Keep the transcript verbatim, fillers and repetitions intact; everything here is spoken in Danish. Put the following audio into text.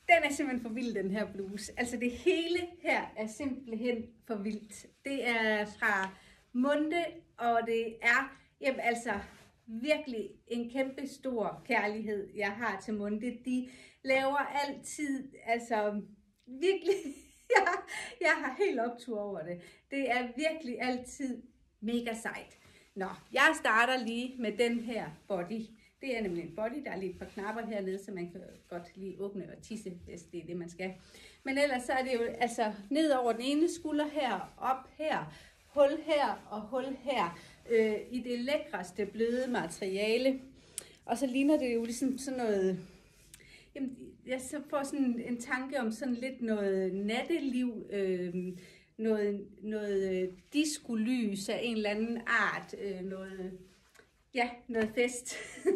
Den er simpelthen for vild, den her bluse. Altså det hele her er simpelthen for vildt. Det er fra Munde, og det er jamen, altså virkelig en kæmpe stor kærlighed, jeg har til Munde. De laver altid, altså virkelig, jeg, jeg har helt optur over det. Det er virkelig altid mega sejt. Nå, jeg starter lige med den her body. Det er nemlig en body, der er lige et par knapper hernede, så man kan godt lige åbne og tisse, hvis det er det, man skal. Men ellers så er det jo altså ned over den ene skulder her, op her, hul her og hul her, øh, i det lækreste bløde materiale. Og så ligner det jo ligesom sådan noget, jamen, jeg så får sådan en tanke om sådan lidt noget natteliv, øh, noget, noget diskolys af en eller anden art, øh, noget... Ja, noget fest.